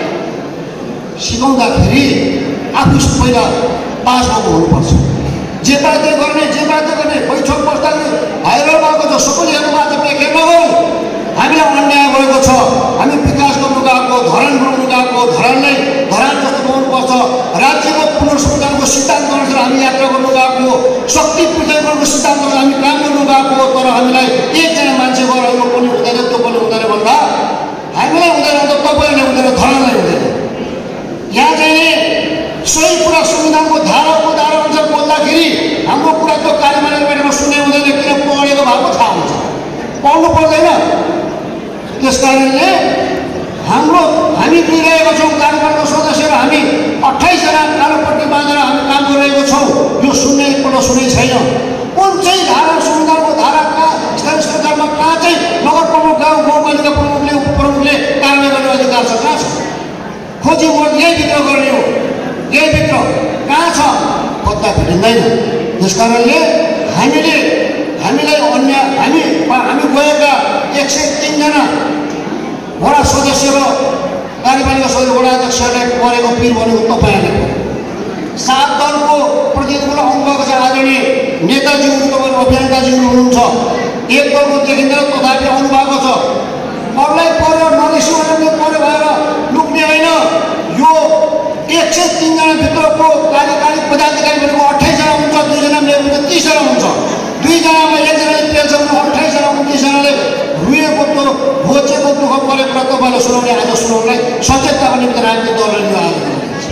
सिकाउँदाखेरि आफू पहिला पास भएको हुनुपर्छ। जे पाए त्यो गर्ने, जे पाए त्यो गर्ने बैठक बस्दाखेरि भाइरल भएको छ, सबैले हेर्नु भएको छ। व्याख्या नगरौँ, हामीलाई अन्याय भएको छ। हामी विकास गर्नु गएको, धरान बनाउनु गएको, धरानलाई धरान जस्तो बनाउनुपर्छ। राज्यको पुनर्संरचनाको सिद्धान्त अनुसार हामी यात्रा गर्नु गएको, शक्ति पृथ्वीकरणको सिद्धान्त अनुसार हामी काम गर्नु गएको, तर हामीलाई एकजना मान्छे गएर यो पनि हुँदैन त्यो पनि हुँदैन भन्दा हामीलाई हुँदैन त तपाईँलाई हुँदैन, धरानलाई हुँदैन। यहाँ चाहिँ सही कुरा संविधानको धारा उपधारा अनुसार बोल्दाखेरि हाम्रो कुरा त्यो कार्यान्वयन गरेर सुन्ने हुँदैन। किन पढेको भएको थाहा हुन्छ, पढ्नु पर्दैन। त्यसकारणले हाम्रो हामी दिइरहेका छौँ कार्यपालिका सदस्यहरू हामी अट्ठाइसजना कालोपट्टि बाँधेर हामी काम गरिरहेको छौँ। यो सुन्ने एकपल्ट सुनै छैन। कुन चाहिँ धारा संविधानको धारा कहाँ स्थानीय सरकारमा कहाँ चाहिँ नगर प्रमुख गाउँ गाउँपालिका प्रमुखले उपप्रमुखले कारवाही गर्ने अधिकार छ? कहाँ छ? खोजी मोड यहीँभित्र गर्ने हो, यहीँभित्र कहाँ छ? पत्ता भेटिँदैन। त्यस कारणले हामीले हामीलाई अन्य हामी हामी गएका एक सय तिनजना वडा सदस्य र कार्यपालिका सदस्य वडा अध्यक्षहरूलाई परेको पिर भनेको तपाईँहरूले सात दलको प्रतिनिधित्व आउनुभएको छ। आदरणीय नेताजीहरू तपाईँहरू अभियन्ताजीहरू हुनुहुन्छ। एक दलको देखिँदैन तथापि आउनुभएको छ। अरूलाई पर्यो नरिसु भनेर पर्यो भएर लुक्ने होइन। यो एक सय तिनजना भित्रको कार्यकारी पदाधिकारी भनेको अट्ठाइसजना हुन्छ, दुईजना मेयर हुन्छ, तिसजना हुन्छ। दुईजनामा एकजनाले पेल्छ भने अट्ठाइसजना उन्तिसजनाले रुएको त्यो घोचेको दुःख परेको कुरा तपाईँलाई सुनाउने आज सुनाउनलाई सचेतताको निम्ति राजनीतिक दलले यो आज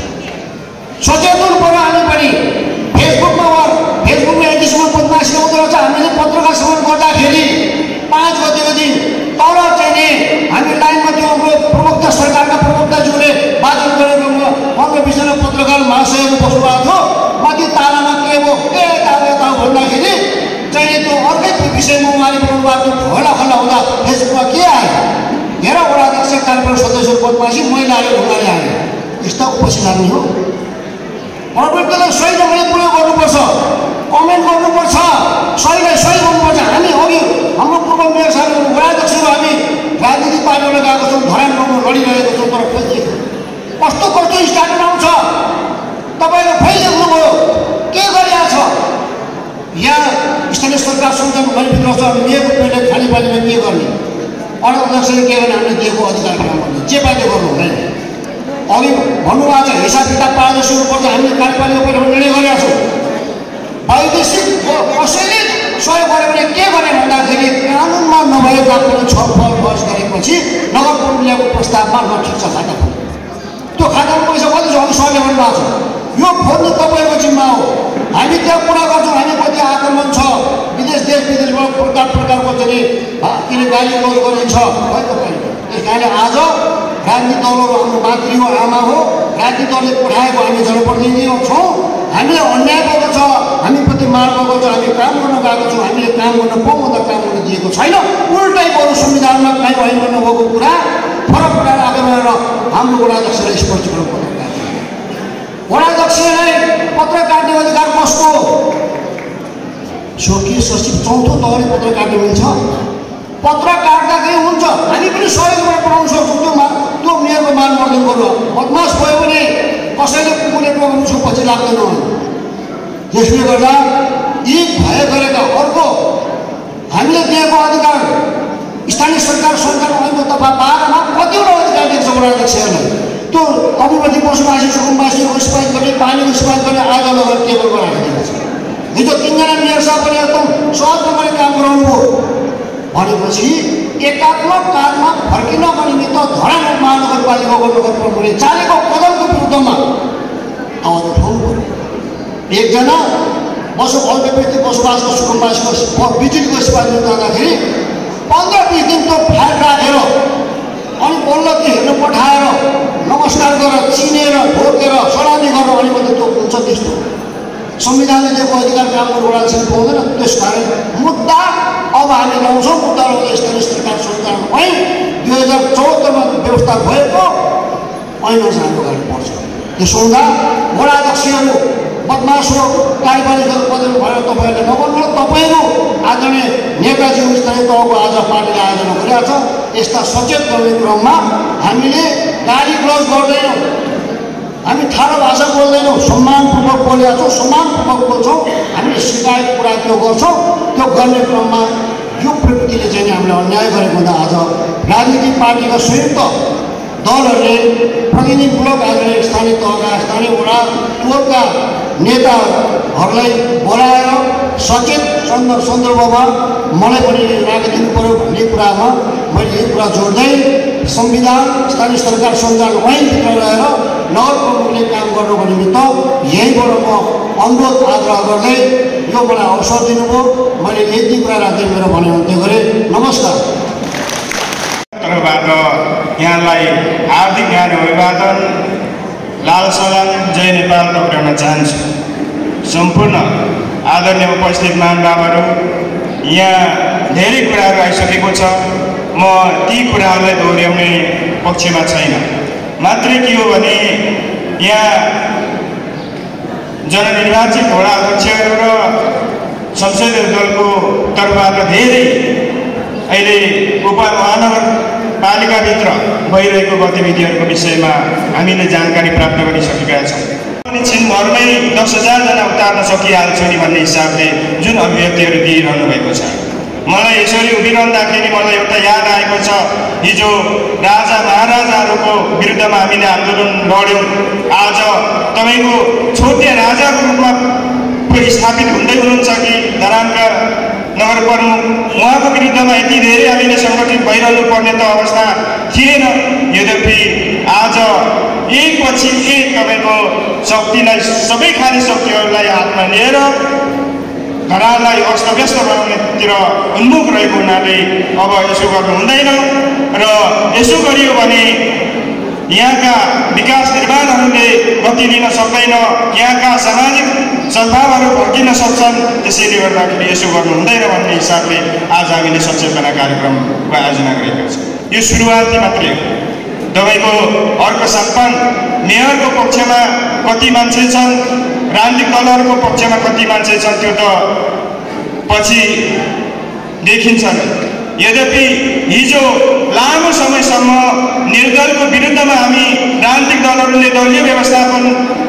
सचेत हुनु पर्यो। हामी पनि फेसबुकमा फेसबुकमा यतिसम्म बदमासी आउँदो रहेछ। हामीले पत्रकार सम्मान गर्दाखेरि पाँच गतिको दिन तर चाहिँ नि हामी लाइनमा त्यो हाम्रो प्रवक्ता सरकारका प्रवक्ताज्यूले वाचन गरेको पन्ध्र बिसजना पत्रकार महाशयहरू बस्नुभएको थियो। माथि तालामा के हो के यता यता भन्दाखेरि चाहिँ त्यो अर्कै विषयमा उहाँले बोल्नु भएको होला खल्ला हुँदा फेसबुकमा के आयो हेर वडा अध्यक्ष कार्यपालिका सदस्य बदमासी महिलाले ढुङ्गाले आयो। यस्ता उपस्थित लाग्ने हो। प्रवृत्तिलाई सही ढङ्गले प्रयोग गर्नुपर्छ, कमेन्ट गर्नुपर्छ, सहीलाई सही गर्नुपर्छ। हामी अघि हाम्रो पूर्व मेयर साहब वडा अध्यक्षहरू हामी राजनीतिक पार्टीबाट गएको छौँ, धरान गाउँमा लडिरहेको छौँ। तर फेरि कस्तो कस्तो स्टार्ट आउँछ तपाईँले फेरि देख्नुभयो के गरिरहेको छ। यहाँ स्थानीय सरकार सञ्चालन गर्नेभित्र छ मेयरको पेटले खाली पानीमा के गर्ने, वडा अध्यक्षले के गर्ने, हामीले दिएको अधिकार काम गर्ने जे बाध्य गर्नु हुँदैन। अघि भन्नुभएको छ हिसाब किताब पारदर्शी हुनुपर्छ। हामीले कार्यपालिका पहिला निर्णय गरेका छौँ। वैदेशिक कसैले सहयोग गर्यो भने के गर्ने भन्दाखेरि कानुनमा नभएका पनि छलफल बहस गरेपछि नगर प्रमुखको प्रस्तावमा ल ठिक छ खाता खोल्नु। त्यो खातामा पैसा कति छ अघि सरले भन्नुभएको छ। यो खोज्नु तपाईँको जिम्मा हो। हामी त्यहाँ कुरा गर्छौँ। हामी कति आक्रमण छ, विदेश देश विदेशबाट प्रकार प्रकारको चाहिँ के अरे गाली गलोज गरिन्छ है तपाईँले। त्यस कारणले आज राजनीतिक दलहरू हाम्रो मातृ हो, आमा हो। राजनीतिक दलले पठाएको हामी जनप्रतिनिधि छौँ। हामीले अन्याय भएको छ, हामीप्रति मार भएको छ, हामी काम गर्न गएको छौँ। हामीले काम गर्न पाउँदा काम गर्न दिएको छैन। उल्टै बरु संविधानमा काहीँ होइन नभएको कुरा फरक कुरा राखेर हाम्रो वडा अध्यक्षलाई स्पष्टीकरण पत्र काट्यो। वडा अध्यक्षलाई पत्र काट्ने अधिकार कसको? स्वकीय सचिव चौथो तहले पत्र काट्नु मिल्छ। पत्र काट्दाखेरि हुन्छ हामी पनि सहयोगबाट पठाउन सक्छौँ। त्यो मा त्यो मेयरको मान मर्दन गर्नु बदमास भयो भने कसैले कुकुरले टोक्नु उसको पछि लाग्दैन। त्यसले गर्दा यी भए गरेका अर्को हामीले दिएको अधिकार स्थानीय सरकार सरकार ऐनको तपाईँ बाह्रमा कतिवटा अधिकार दिएको छ वडा अध्यक्षहरूलाई। त्यो अभिवृद्धि पशुवासी सुकुम्बासीको स्पाइक गर्ने, पानीको स्पाइक गर्ने आधा लगेर टेबलमा राखिदिएको छ। हिजो तिनजना मेयर साहब पनि एकदम सहज प्रकारले काम गराउनु हो भनेपछि एकात्मक काममा फर्किनको निमित्त धरान महानगरपालिकाको नगर प्रमुखले चालेको कदमको विरुद्धमा आवाज उठाउनु पर्यो। एकजना बसो अल्पे व्यक्ति बसोबासको सुकुम्बासीको बिजुलीको स्पाइकमा जाँदाखेरि पन्ध्र बिस दिन त्यो फाइल राखेर अनि बल्ल त्यो हेर्न पठाएर नमस्कार गरेर चिनेर ढोकेर सलामी गरेर अनि मात्रै त्यो हुन्छ। त्यस्तो संविधानले दिएको अधिकार काम गर्नु वडा अध्यक्षले पाउँदैन। त्यस कारण मुद्दा अब हामी ल्याउँछौँ। मुद्दा ल्याउँदा स्थानीय सरकार सञ्चालन ऐन दुई हजार चौहत्तरमा व्यवस्था भएको ऐन जानु गर्नुपर्छ। त्यसो हुँदा वडा अध्यक्षहरू बदमास हो, कार्यपालिकाको पदमा भएर तपाईँहरूले नगर्नु। तपाईँहरू आदरणीय नेताजी स्थानीय तहको आज पार्टीले आयोजना गरिरहेको छ। यस्ता सचेत गर्ने क्रममा हामीले गाली गलोज गर्दैनौँ, हामी ठाडो भाषा बोल्दैनौँ, सम्मानपूर्वक बोलेका छौँ, सम्मानपूर्वक बोल्छौँ। हामीले सिकायत कुरा त्यो गर्छौँ। त्यो गर्ने क्रममा यो प्रवृत्तिले चाहिँ हामीले अन्याय गरेको हुँदा आज राजनीतिक पार्टीका संयुक्त दलहरूले प्रतिनिधिमूलक आदरणीय स्थानीय तहका स्थानीय वडा टोलका नेताहरूलाई बोलाएर सचेत सन्दर्भ सन्दर्भमा मलाई पनि राखिदिनु पऱ्यो भन्ने कुरामा मैले यो कुरा जोड्दै संविधान स्थानीय सरकार सञ्चालन ऐनभित्र रहेर नगर प्रमुखले काम गर्नुको निमित्त यहीँबाट म अनुरोध आग्रह गर्दै यो मलाई अवसर दिनुभयो। मैले यति कुरा राख्दै मेरो भने अन्त्य गरेँ। नमस्कार।
तर्फबाट यहाँलाई हार्दिक ज्ञान अभिवादन, लाल सलाम, जय नेपाल टक्राउन चाहन्छु। सम्पूर्ण आदरणीय उपस्थित महानुभावहरू, यहाँ धेरै कुराहरू आइसकेको छ। म ती कुराहरूलाई दोहोऱ्याउने पक्षमा छैन। मात्रै के हो भने यहाँ जननिर्वाचित वडा अध्यक्षहरू र संसदीय दलको तर्फबाट धेरै अहिले उपमहानगरपालिकाभित्र भइरहेको गतिविधिहरूको विषयमा हामीले जानकारी प्राप्त गरिसकेका छौँ। छिनभरमै दस हजारजना उतार्न सकिहाल्छ नि भन्ने हिसाबले जुन अभिव्यक्तिहरू दिइरहनु भएको छ, मलाई यसरी उभिरहँदाखेरि मलाई एउटा याद आएको छ। हिजो राजा महाराजाहरूको विरुद्धमा हामीले आन्दोलन लड्यौँ। आज तपाईँको छोटे राजाको रूपमा स्थापित हुँदै हुनुहुन्छ कि धरानका नगर प्रमुख, उहाँको विरुद्धमा यति धेरै हामीले सङ्गठित भइरहनु पर्ने त अवस्था थिएन। यद्यपि आज एकपछि एक तपाईँको शक्तिलाई, सबै खाने शक्तिहरूलाई हातमा लिएर धरानलाई अस्तव्यस्त बनाउनेतिर उन्मुख रहेको हुनाले अब यसो गर्नु हुँदैन र यसो गरियो भने यहाँका विकास निर्माणहरूले गति लिन सक्दैन, यहाँका सामाजिक सद्भावहरू भड्किन सक्छन्। त्यसैले गर्दाखेरि यसो गर्नु हुँदैन भन्ने हिसाबले आज हामीले सचेतना कार्यक्रमको आयोजना गरेका छौँ। यो सुरुवाती मात्रै हो। तपाईँको अर्को सम्पन्न मेयरको पक्षमा कति मान्छे छन्, राजनीतिक दलहरूको पक्षमा कति मान्छे छन्, त्यो त पछि देखिन्छ नै। यद्यपि हिजो लामो समयसम्म निर्दलको विरुद्धमा हामी राजनीतिक दलहरूले दलीय व्यवस्थापन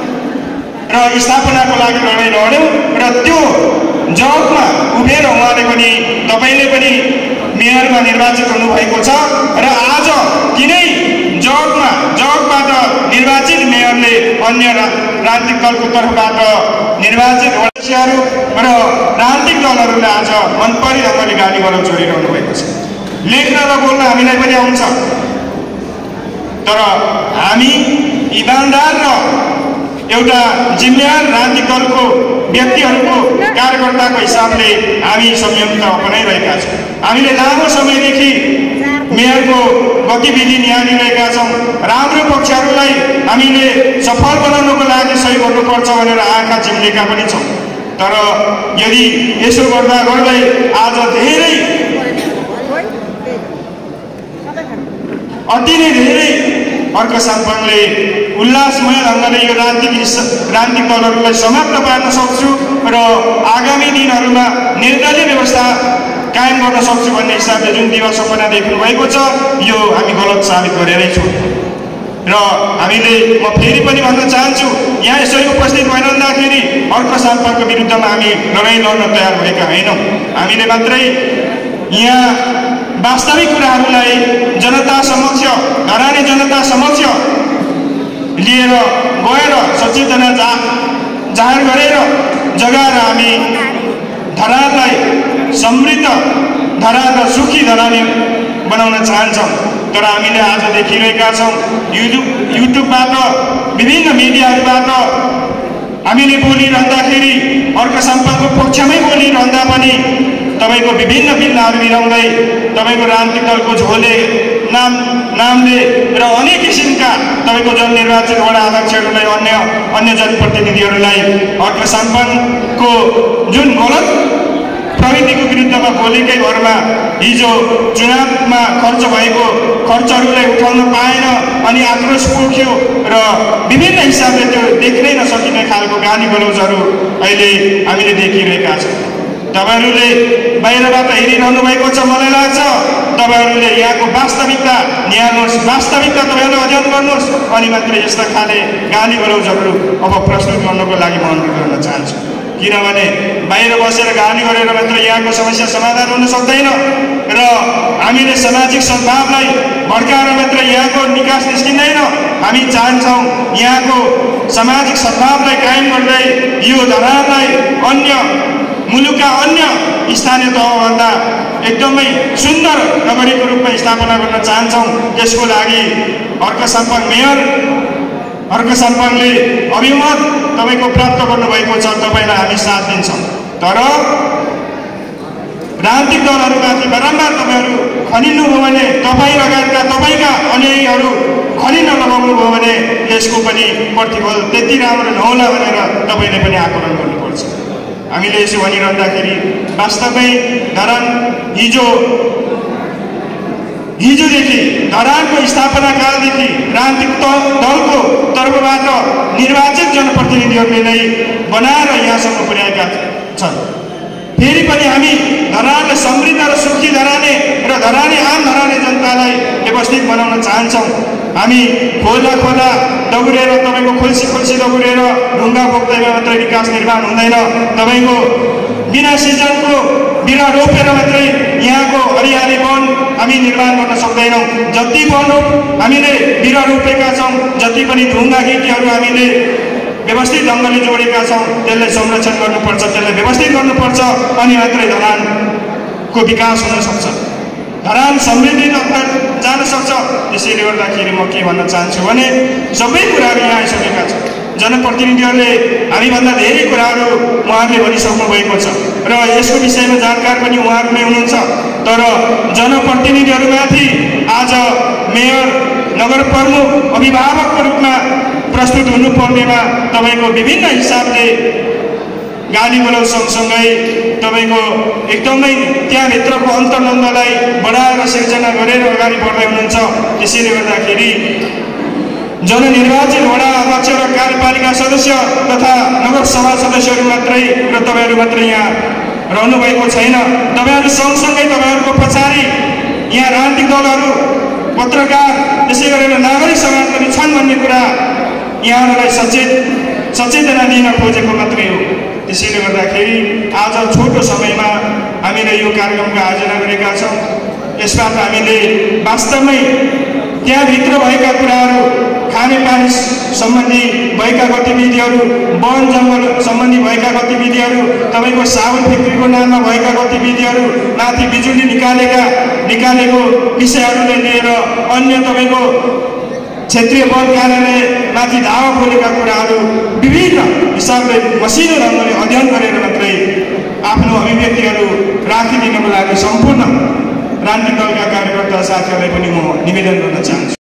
र स्थापनाको लागि लडाइँ लड्यौँ र त्यो जगमा उभिएर उहाँले पनि, तपाईँले पनि मेयरमा निर्वाचित हुनुभएको छ र आज तिनै जगमा जगबाट निर्वाचित मेयरले अन्य राजनीतिक दलको तर्फबाट निर्वाचित सदस्यहरू र राजनीतिक दलहरूले आज मनपरी ढङ्गले गाली गलौज गरिरहनु भएको छ। लेख्न र बोल्न हामीलाई पनि आउँछ, तर हामी इमान्दार र एउटा जिम्मेवार राजनीतिक दलको व्यक्तिहरूको कार्यकर्ताको हिसाबले हामी संयमता अपनाइरहेका छौँ। हामीले लामो समयदेखि मेयरको गतिविधि निहालिरहेका छौँ। राम्रो पक्षहरूलाई हामीले सफल बनाउनको लागि सही गर्नुपर्छ भनेर आँखा चिम्लेका पनि छौँ। तर यदि यसो गर्दा गर्दै आज धेरै अति नै धेरै अर्को सम्पन्नले उल्लासमय ढङ्गले यो राजनीतिक राजनीतिक दलहरूलाई समाप्त पार्न सक्छु र आगामी दिनहरूमा निर्दलीय व्यवस्था कायम गर्न सक्छु भन्ने हिसाबले जुन दिवा सपना देख्नु भएको छ, यो हामी गलत साबित गरेरै छौँ। र हामीले म फेरि पनि भन्न चाहन्छु, यहाँ यसरी उपस्थित भइरहँदाखेरि अर्को सम्पन्नको विरुद्धमा हामी लडाइँ लड्न तयार भएका होइनौँ। हामीले मात्रै यहाँ वास्तविक कुराहरूलाई जनता समक्ष, धरानी जनता समक्ष लिएर गएर सचेतना जा जाहेर गरेर जगाएर हामी धरानलाई समृद्ध धरान र सुखी धरानी बनाउन चाहन्छौँ। तर हामीले आज देखिरहेका छौँ युट्युब युट्युबबाट विभिन्न मिडियाहरूबाट हामीले बोलिरहँदाखेरि, अर्को सम्पन्नको पक्षमै बोलिरहँदा पनि तपाईँको विभिन्न भिन्नहरू मिलाउँदै तपाईँको राजनीतिक दलको झोले नाम नामले र अनेक किसिमका तपाईँको जननिर्वाचित वडा अध्यक्षहरूलाई, अन्य अन्य जनप्रतिनिधिहरूलाई अर्को सम्पन्नको जुन गलत प्रविधिको विरुद्धमा बोलेकै भरमा हिजो चुनावमा खर्च भएको खर्चहरूलाई उठाउन पाएन अनि आक्रोश पोख्यो र विभिन्न हिसाबले त्यो देख्नै नसकिने खालको गाली गलौजहरू अहिले हामीले देखिरहेका छौँ। तपाईँहरूले बाहिरबाट हेरिरहनु भएको छ, मलाई लाग्छ तपाईँहरूले यहाँको वास्तविकता निहाल्नुहोस्, वास्तविकता तपाईँहरूले अध्ययन गर्नुहोस् अनि मात्रै यस्ता खाले गाली गलौजहरू अब प्रस्तुत गर्नको लागि म अनुरोध गर्न चाहन्छु। किनभने बाहिर बसेर गाली गरेर मात्र यहाँको समस्या समाधान हुन सक्दैन र हामीले सामाजिक सद्भावलाई भड्काएर मात्र यहाँको निकास निस्किँदैन। हामी चाहन्छौँ यहाँको सामाजिक सद्भावलाई कायम गर्दै यो धरानलाई अन्य मुलुकका अन्य स्थानीय तहभन्दा एकदमै सुन्दर नगरीको रूपमा स्थापना गर्न चाहन्छौँ। त्यसको लागि अर्को सम्पन्न मेयर अर्को सम्पन्नले अभिमत तपाईँको प्राप्त गर्नुभएको छ, तपाईँलाई हामी साथ दिन्छौँ। तर राजनीतिक दलहरूमाथि बारम्बार तपाईँहरू खनिनुभयो भने तपाईँ लगायतका तपाईँका अनुयायीहरू खनिन लगाउनुभयो भने यसको पनि प्रतिफल त्यति राम्रो नहोला भनेर तपाईँले पनि आकलन गर्नुपर्छ। हामीले यसो भनिरहँदाखेरि वास्तवमै धरान हिजो हिजोदेखि धरानको स्थापना कालदेखि राजनीतिक दलको तर्फबाट निर्वाचित जनप्रतिनिधिहरूले नै बनाएर यहाँसम्म पुर्याएका छन्। फेरि पनि हामी धरानलाई समृद्ध र सुखी धराने र धराने आम धराने जनतालाई व्यवस्थित बनाउन चाहन्छौँ। हामी खोला खोला दौडेर तपाईँको खोल्सी खोल्सी दौडेर ढुङ्गा बोक्दैमा मात्रै विकास निर्माण हुँदैन। तपाईँको बिना सिजनको बिरुवा रोपेर मात्रै यहाँको हरियाली वन हामी निर्माण गर्न सक्दैनौँ। जति वन हामीले बिरुवा रोपेका छौँ, जति पनि ढुङ्गा गिटीहरू हामीले व्यवस्थित ढङ्गले जोडेका छौँ, त्यसलाई संरक्षण गर्नुपर्छ, त्यसलाई व्यवस्थित गर्नुपर्छ, अनि मात्रै धरानको विकास हुन सक्छ, धरान समृद्धितर्फ जान सक्छ। त्यसैले गर्दाखेरि म के भन्न चाहन्छु भने सबै कुराहरू यहाँ आइसकेका छन्। जनप्रतिनिधिहरूले हामीभन्दा धेरै कुराहरू उहाँहरूले भनिसक्नु भएको छ र यसको विषयमा जानकार पनि उहाँहरू नै हुनुहुन्छ। तर जनप्रतिनिधिहरूमाथि आज मेयर, नगर प्रमुख, अभिभावकको रूपमा प्रस्तुत हुनुपर्नेमा तपाईँको विभिन्न हिसाबले गाली गलौज सँगसँगै तपाईँको एकदमै त्यहाँभित्रको अन्तर्द्वन्द्वलाई बढाएर सिर्जना गरेर अगाडि बढ्दै हुनुहुन्छ। त्यसैले गर्दाखेरि जननिर्वाचित वडा अध्यक्ष र कार्यपालिका सदस्य तथा नगरसभा सदस्यहरू मात्रै र तपाईँहरू मात्रै यहाँ रहनुभएको छैन। तपाईँहरू सँगसँगै तपाईँहरूको पछाडि यहाँ राजनीतिक दलहरू, पत्रकार, त्यसै गरेर नागरिक समाज पनि छन् भन्ने कुरा यहाँहरूलाई सचेत सचेतना दिन खोजेको मात्रै हो। त्यसैले गर्दाखेरि आज छोटो समयमा हामीले यो कार्यक्रमको आयोजना गरेका छौँ। यसबाट हामीले वास्तवमै त्यहाँभित्र भएका कुराहरू, खानेपानी सम्बन्धी भएका गतिविधिहरू, वन जङ्गल सम्बन्धी भएका गतिविधिहरू, तपाईँको साबुन फ्याक्ट्रीको नाममा भएका गतिविधिहरू, माथि बिजुली निकालेका निकालेको विषयहरूलाई लिएर अन्य तपाईँको क्षेत्रीय वन कार्यालय माथि दावा खोलेका कुराहरू विभिन्न हिसाबले मसिनो ढङ्गले अध्ययन गरेर मात्रै आफ्नो अभिव्यक्तिहरू राखिदिनको लागि सम्पूर्ण राजनीतिक दलका कार्यकर्ता साथीहरूलाई पनि म निवेदन गर्न चाहन्छु।